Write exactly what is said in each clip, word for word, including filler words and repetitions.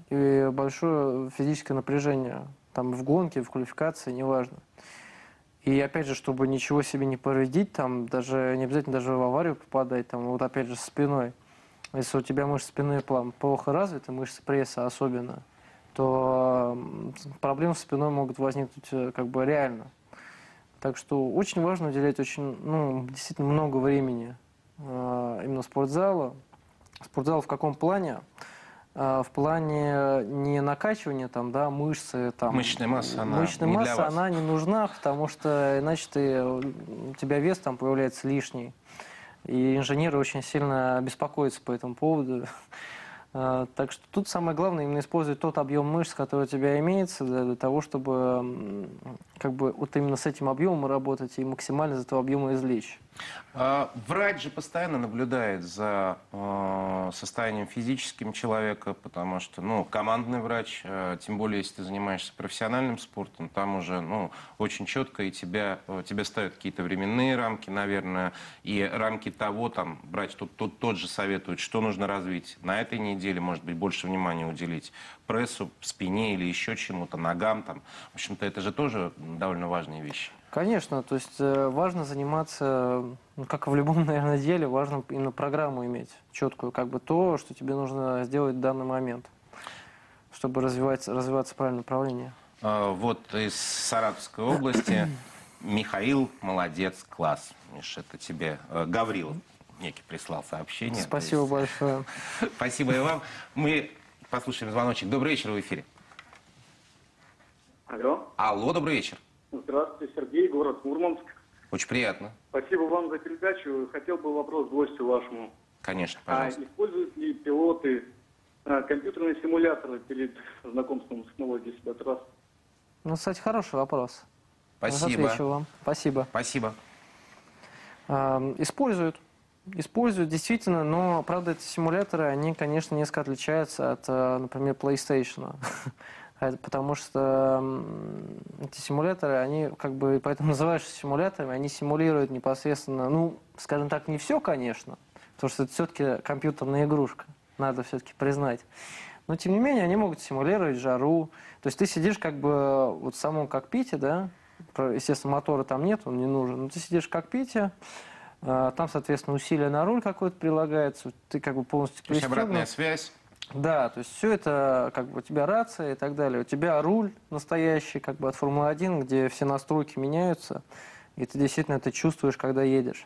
и большое физическое напряжение. Там в гонке, в квалификации, неважно. И опять же, чтобы ничего себе не повредить, там даже не обязательно даже в аварию попадать, там вот опять же с спиной. Если у тебя мышцы спины плохо развиты, мышцы пресса особенно, то проблемы с спиной могут возникнуть как бы реально. Так что очень важно уделять очень, ну, действительно много времени э, именно спортзала. Спортзал в каком плане? Э, в плане не накачивания там, да, мышцы. Там, мышечная масса, она мышечная не масса, для вас. она не нужна, потому что иначе ты, у тебя вес там появляется лишний. И инженеры очень сильно беспокоятся по этому поводу. Так что тут самое главное именно использовать тот объем мышц, который у тебя имеется, для того, чтобы как бы вот именно с этим объемом работать и максимально из этого объема извлечь. А, врач же постоянно наблюдает за э, состоянием физическим человека, потому что, ну, командный врач, э, тем более, если ты занимаешься профессиональным спортом, там уже, ну, очень четко и тебя, э, тебя ставят какие-то временные рамки, наверное, и рамки того, там, врач тут, тут тот же советует, что нужно развить на этой неделе, может быть, больше внимания уделить прессу, спине или еще чему-то, ногам, там. В общем-то, это же тоже довольно важные вещи. Конечно, то есть важно заниматься, ну, как и в любом, наверное, деле, важно именно программу иметь четкую, как бы то, что тебе нужно сделать в данный момент, чтобы развиваться, развиваться в правильном направлении. А, вот из Саратовской области Михаил, молодец, класс. Миш, это тебе э, Гаврилов некий прислал сообщение. Спасибо есть... большое. Спасибо и вам. Мы послушаем звоночек. Добрый вечер, в эфире. Алло. Алло, добрый вечер. Здравствуйте, Сергей, город Мурманск. Очень приятно. Спасибо вам за передачу. Хотел бы вопрос гостю вашему. Конечно, пожалуйста. А используют ли пилоты а, компьютерные симуляторы перед знакомством с технологией Спецрас? Ну, кстати, хороший вопрос. Спасибо. Отвечу вам. Спасибо. Спасибо. А, используют. Используют, действительно, но, правда, эти симуляторы, они, конечно, несколько отличаются от, например, PlayStation. Потому что эти симуляторы, они как бы, поэтому называешься симуляторами, они симулируют непосредственно, ну, скажем так, не все, конечно, потому что это все-таки компьютерная игрушка, надо все-таки признать. Но, тем не менее, они могут симулировать жару. То есть ты сидишь как бы вот в самом кокпите, да, естественно, мотора там нет, он не нужен, но ты сидишь в кокпите, там, соответственно, усилие на руль какое-то прилагается, ты как бы полностью пристегнут. То есть обратная связь. Да, то есть все это, как бы, у тебя рация и так далее. У тебя руль настоящий, как бы, от Формулы один, где все настройки меняются, и ты действительно это чувствуешь, когда едешь.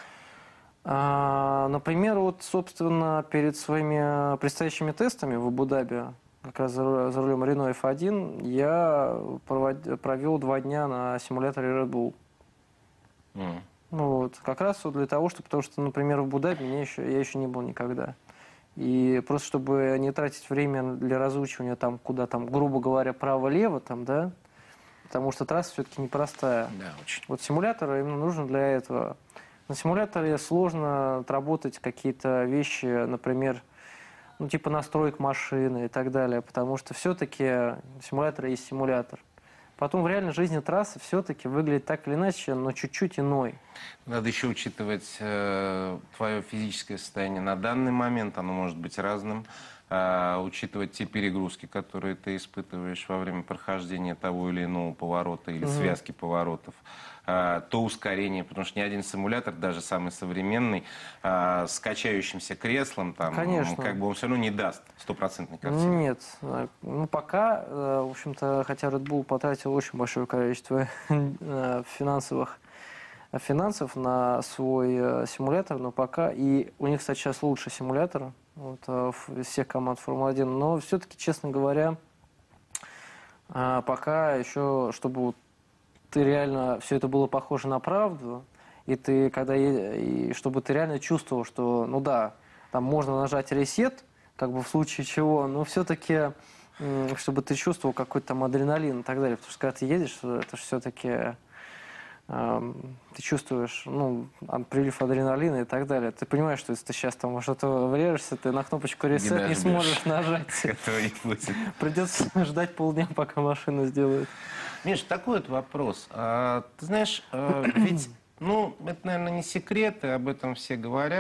А, например, вот, собственно, перед своими предстоящими тестами в Абу-Даби, как раз за, за рулем Renault эф один, я провод, провел два дня на симуляторе Red Bull. Mm. Ну, вот, как раз вот для того, что, потому что, например, в Абу-Даби я еще, я еще не был никогда. И просто чтобы не тратить время для разучивания, там, куда там, грубо говоря, право-лево, там, да, потому что трасса все-таки непростая. Да, очень. Вот симулятор именно нужен для этого. На симуляторе сложно отработать какие-то вещи, например, ну, типа настроек машины и так далее, потому что все-таки симулятор есть симулятор. Потом в реальной жизни трасса все-таки выглядит так или иначе, но чуть-чуть иной. Надо еще учитывать э, твое физическое состояние на данный момент, оно может быть разным. Э, учитывать те перегрузки, которые ты испытываешь во время прохождения того или иного поворота или угу. связки поворотов. Э, то ускорение, потому что ни один симулятор, даже самый современный, э, с качающимся креслом, там, Конечно. как бы он все равно не даст стопроцентной картины. Нет. Ну, пока, в общем-то, хотя Red Bull потратил очень большое количество финансовых финансов на свой симулятор, но пока, и у них, кстати, сейчас лучший симулятор вот, из всех команд Формулы один, но все-таки, честно говоря, пока еще, чтобы ты реально, все это было похоже на правду, и ты, когда, и чтобы ты реально чувствовал, что, ну да, там можно нажать ресет, как бы в случае чего, но все-таки, чтобы ты чувствовал какой-то там адреналин и так далее, потому что когда ты едешь, это же все-таки э, ты чувствуешь, ну, прилив адреналина и так далее. Ты понимаешь, что если ты сейчас там во что-то врежешься, ты на кнопочку ресет не, не сможешь нажать. Придется ждать полдня, пока машину сделают. Миш, такой вот вопрос. А, ты знаешь, а, ведь, ну, это, наверное, не секрет, и об этом все говорят,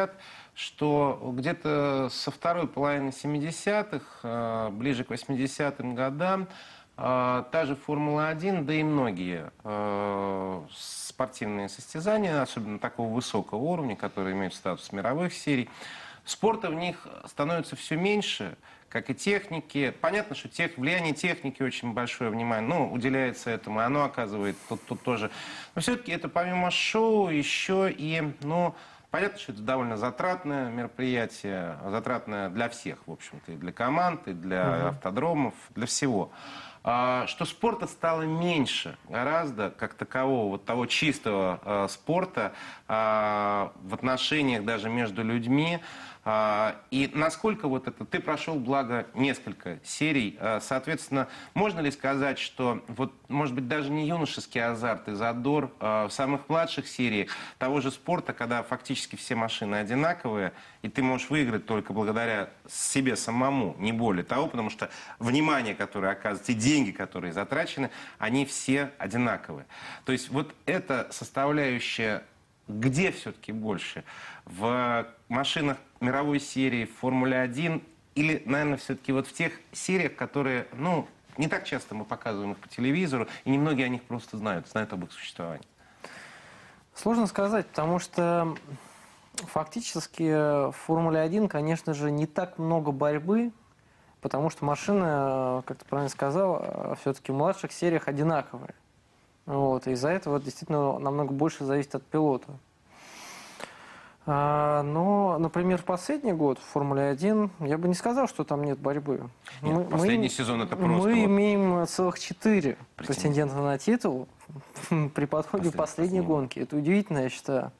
что где-то со второй половины семидесятых, э, ближе к восьмидесятым годам, э, та же Формула-один, да и многие э, спортивные состязания, особенно такого высокого уровня, которые имеют статус мировых серий, спорта в них становится все меньше, как и техники. Понятно, что тех, влияние техники очень большое внимание, ну, уделяется этому, и оно оказывает тут, тут тоже. Но все-таки это помимо шоу еще и, ну, понятно, что это довольно затратное мероприятие, затратное для всех, в общем-то, и для команд, и для uh-huh. автодромов, для всего. А, что спорта стало меньше гораздо, как такового, вот того чистого а, спорта а, в отношениях даже между людьми. А, и насколько вот это... Ты прошел, благо, несколько серий. А, соответственно, можно ли сказать, что, вот, может быть, даже не юношеский азарт и задор а, в самых младших сериях того же спорта, когда фактически все машины одинаковые, и ты можешь выиграть только благодаря себе самому, не более того, потому что внимание, которое оказывается, и деньги, которые затрачены, они все одинаковые. То есть вот эта составляющая, где все-таки больше? В машинах мировой серии, в Формуле-один, или, наверное, все-таки вот в тех сериях, которые, ну, не так часто мы показываем их по телевизору, и немногие о них просто знают, знают об их существовании. Сложно сказать, потому что фактически в Формуле-один, конечно же, не так много борьбы, потому что машины, как ты правильно сказал, все-таки в младших сериях одинаковые. Вот, и из-за этого действительно намного больше зависит от пилота. А, но, например, в последний год в Формуле-один я бы не сказал, что там нет борьбы. Нет, мы, последний мы, сезон это просто... Мы вот... имеем целых четыре претендента на титул при подходе Последний, последней гонки. Это удивительно, я считаю.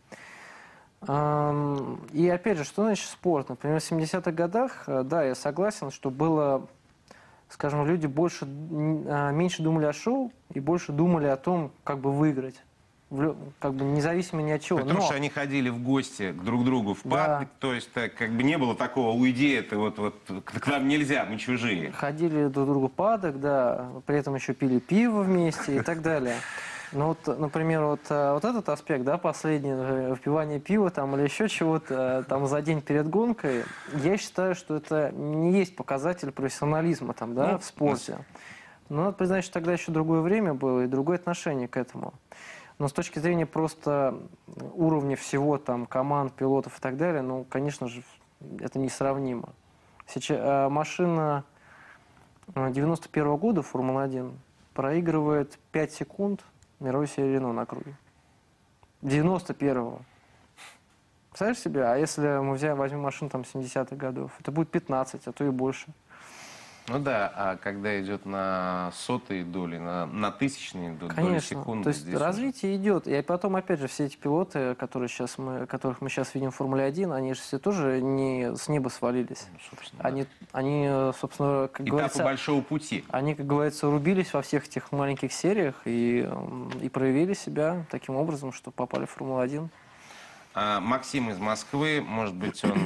И опять же, что значит спорт? Например, в семидесятых годах, да, я согласен, что было, скажем, люди больше, меньше думали о шоу и больше думали о том, как бы выиграть. Как бы независимо ни от чего. Потому Но... что они ходили в гости к друг другу в парк, да. То есть так, как бы не было такого, уйди, это вот, вот к нам нельзя, мы чужие. Ходили друг к другу в падок, да, при этом еще пили пиво вместе и так далее. Ну вот, например, вот, вот этот аспект, да, последний, выпивание пива там или еще чего-то там за день перед гонкой, я считаю, что это не есть показатель профессионализма там, да, ну, в спорте. Но надо признать, что тогда еще другое время было и другое отношение к этому. Но с точки зрения просто уровня всего, там, команд, пилотов и так далее, ну, конечно же, это несравнимо. Сейчас машина девяносто первого года, Формула-один, проигрывает пять секунд мировой серии Рено на круге. девяносто первого. Представляешь себе? А если мы взяем, возьмем машину там семидесятых годов, это будет пятнадцать, а то и больше. Ну да, а когда идет на сотые доли, на, на тысячные доли, конечно. секунды... То есть развитие уже... идет. И потом, опять же, все эти пилоты, которые сейчас мы, которых мы сейчас видим в Формуле-один, они же все тоже не с неба свалились. Ну, они, да. они, собственно, как Этапы говорится... большого пути. Они, как говорится, рубились во всех этих маленьких сериях и, и проявили себя таким образом, что попали в Формулу-один. А Максим из Москвы, может быть, он...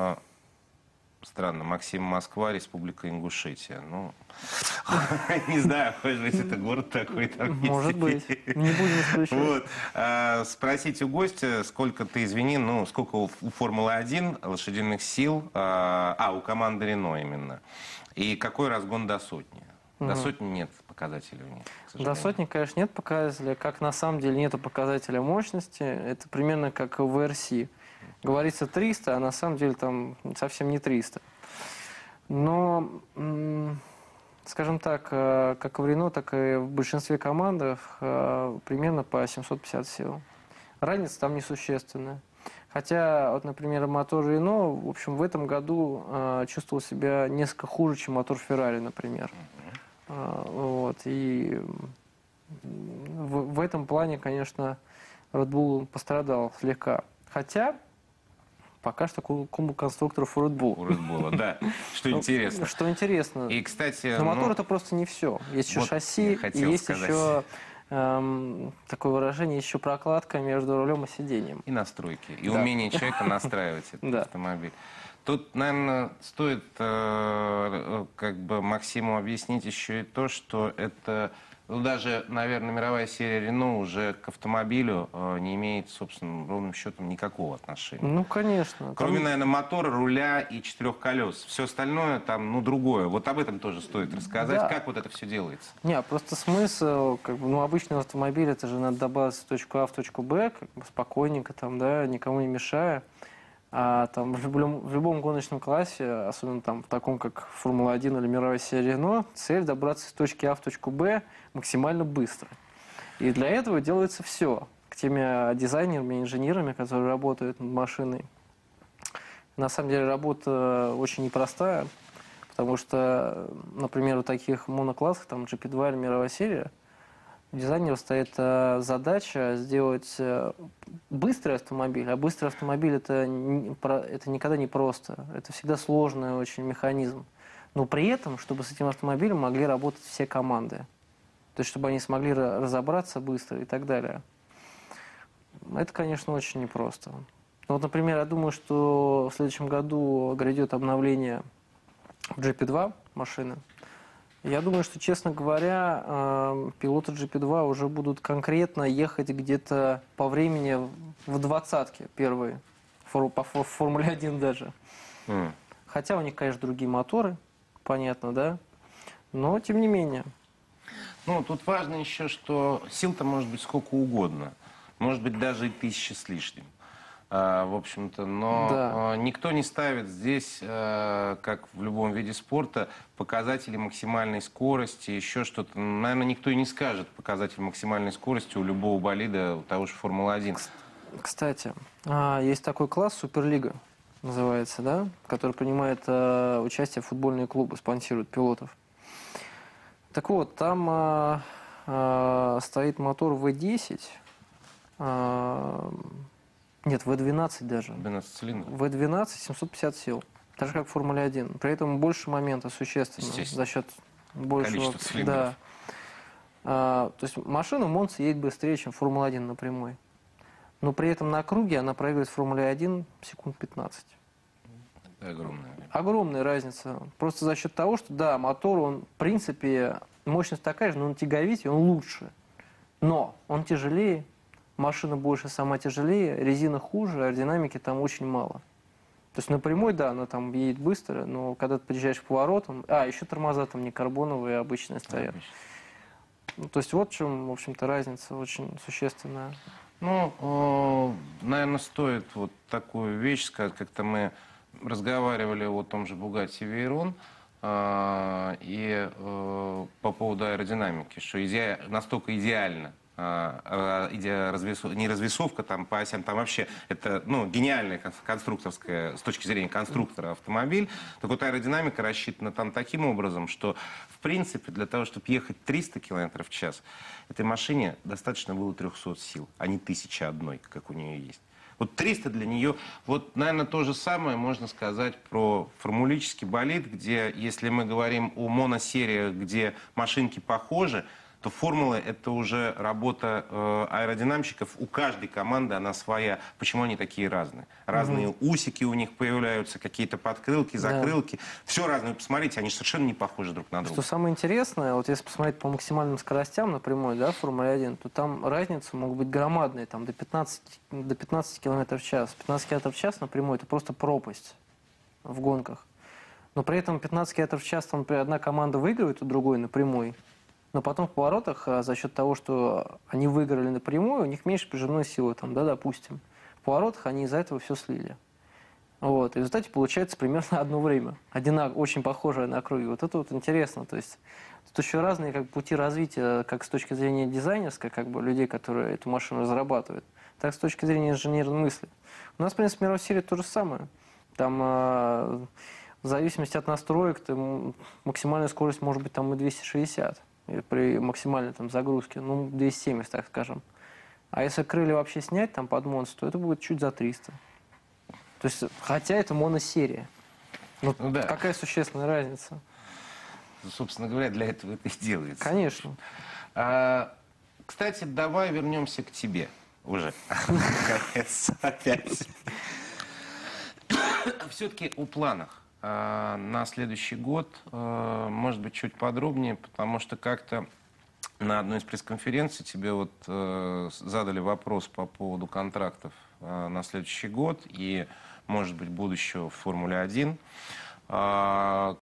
Странно, Максим, Москва, Республика Ингушетия. Ну, не знаю, может быть, это город такой. Может быть, не будем исключать. Вот. А, спросить у гостя, сколько ты, извини, ну, сколько у Формулы-один лошадиных сил, а, а, у команды Рено именно, и какой разгон до сотни? До угу. сотни нет показателей у них, к сожалению. До сотни, конечно, нет показателей. Как на самом деле нет показателя мощности. Это примерно как в эр си. Говорится триста, а на самом деле там совсем не триста. Но, скажем так, как в Рено, так и в большинстве командах примерно по семьсот пятьдесят сил. Разница там несущественная. Хотя, вот, например, мотор Рено, в общем, в этом году чувствовал себя несколько хуже, чем мотор Феррари, например. Вот. И в, в этом плане, конечно, Red Bull пострадал слегка. Хотя... Пока что кубок конструкторов у Red Bull. У Red Bull, да. Что интересно. Что интересно. И, кстати... Но мотор ну, это просто не все. Есть еще вот шасси, и есть сказать. еще эм, такое выражение, еще прокладка между рулем и сиденьем. И настройки. И да. умение человека настраивать этот да. автомобиль. Тут, наверное, стоит э, как бы Максиму объяснить еще и то, что это Ну, даже, наверное, мировая серия Renault уже к автомобилю э, не имеет, собственно, ровным счетом никакого отношения. Ну, конечно. Кроме, Там- наверное, мотора, руля и четырех колес. Все остальное там, ну, другое. Вот об этом тоже стоит рассказать, Да. как вот это все делается. Не, просто смысл, как бы, ну, обычный автомобиль, это же надо добавиться в точку А в точку Б, как бы спокойненько, там, да, никому не мешая. А там в любом, в любом гоночном классе, особенно там в таком, как Формула один или мировая серия Renault, цель добраться из точки А в точку Б максимально быстро. И для этого делается все. К теми дизайнерами, инженерами, которые работают над машиной. На самом деле работа очень непростая, потому что, например, в таких моноклассах, там джи пи два или мировая серия, у дизайнера стоит э, задача сделать э, быстрый автомобиль, а быстрый автомобиль это, не, про- это никогда не просто, это всегда сложный очень механизм. Но при этом, чтобы с этим автомобилем могли работать все команды, то есть чтобы они смогли ра- разобраться быстро и так далее. Это, конечно, очень непросто. Ну, вот, например, я думаю, что в следующем году грядет обновление в джи пи два машины. Я думаю, что, честно говоря, э, пилоты джи пи два уже будут конкретно ехать где-то по времени в двадцатке первые, фор- по фо- Формуле один даже. М. Хотя у них, конечно, другие моторы, понятно, да? Но, тем не менее. Ну, тут важно еще, что сил-то может быть сколько угодно. Может быть, даже и тысяча с лишним. А, в общем-то, но Да. а, никто не ставит здесь, а, как в любом виде спорта, показатели максимальной скорости, еще что-то. Наверное, никто и не скажет показатель максимальной скорости у любого болида, у того же Формулы один. Кстати, а, есть такой класс Суперлига, называется, да, который принимает а, участие в футбольные клубы, спонсирует пилотов. Так вот, там а, а, стоит мотор вэ десять, а, нет, вэ двенадцать даже, двенадцать цилиндров. вэ двенадцать, семьсот пятьдесят сил, так же как в Формуле один. При этом больше момента существенно Естественно. за счет большего... Количество цилиндров. Да. А, то есть машина в Монце едет быстрее, чем Формула один напрямую. Но при этом на круге она проигрывает Формуле один секунд пятнадцать. Это огромное. Огромная разница. Просто за счет того, что, да, мотор, он, в принципе, мощность такая же, но он тяговитее, он лучше. Но он тяжелее, машина больше сама тяжелее, резина хуже, аэродинамики там очень мало. То есть на прямой, да, она там едет быстро, но когда ты приезжаешь к поворотам... А, еще тормоза там не карбоновые, обычные стоят. Ну, то есть вот в чем, в общем-то, разница очень существенная. Ну, наверное, стоит вот такую вещь сказать, как-то мы разговаривали о том же Bugatti Veyron, э, и э, по поводу аэродинамики, что иде... настолько идеально, э, иде... развесов... не развесовка там по осям, там вообще это, ну, гениальная кон- конструкторская, с точки зрения конструктора, автомобиль. Так вот, аэродинамика рассчитана там таким образом, что, в принципе, для того, чтобы ехать триста километров в час, этой машине достаточно было трехсот сил, а не тысячи одной, как у нее есть. Вот триста для нее, вот, наверное, то же самое можно сказать про формулический болид, где, если мы говорим о моносериях, где машинки похожи, то формулы — это уже работа э, аэродинамщиков. У каждой команды она своя. Почему они такие разные? Разные угу. усики у них появляются, какие-то подкрылки, закрылки. Да. Все разное. Посмотрите, они совершенно не похожи друг на друга. Что самое интересное, вот если посмотреть по максимальным скоростям напрямую, да, в Формуле один, то там разницы могут быть громадные, там до пятнадцати, до пятнадцати километров в час. пятнадцать километров в час напрямую — это просто пропасть в гонках. Но при этом пятнадцать километров в час, там, например, одна команда выигрывает у другой напрямую, но потом в поворотах за счет того, что они выиграли напрямую, у них меньше прижимной силы, там, да, допустим. В поворотах они из-за этого все слили. Вот. И в результате получается примерно одно время. Одинаково, очень похожее на круге. Вот это вот интересно. То есть тут еще разные как, пути развития, как с точки зрения дизайнерской, как бы людей, которые эту машину разрабатывают, так и с точки зрения инженерной мысли. У нас, в принципе, мировая серия то же самое. Там э, в зависимости от настроек там, максимальная скорость может быть там и двести шестьдесят. При максимальной там загрузке, ну, двести семьдесят, так скажем. А если крылья вообще снять там под монстр, то это будет чуть за триста. То есть, хотя это моносерия. Ну, ну да. Какая существенная разница? Собственно говоря, для этого это и делается. Конечно. А, кстати, давай вернемся к тебе уже. Наконец, опять. Все-таки о планах на следующий год, может быть, чуть подробнее, потому что как-то на одной из пресс-конференций тебе вот э, задали вопрос по поводу контрактов э, на следующий год и, может быть, будущего в Формуле один. А,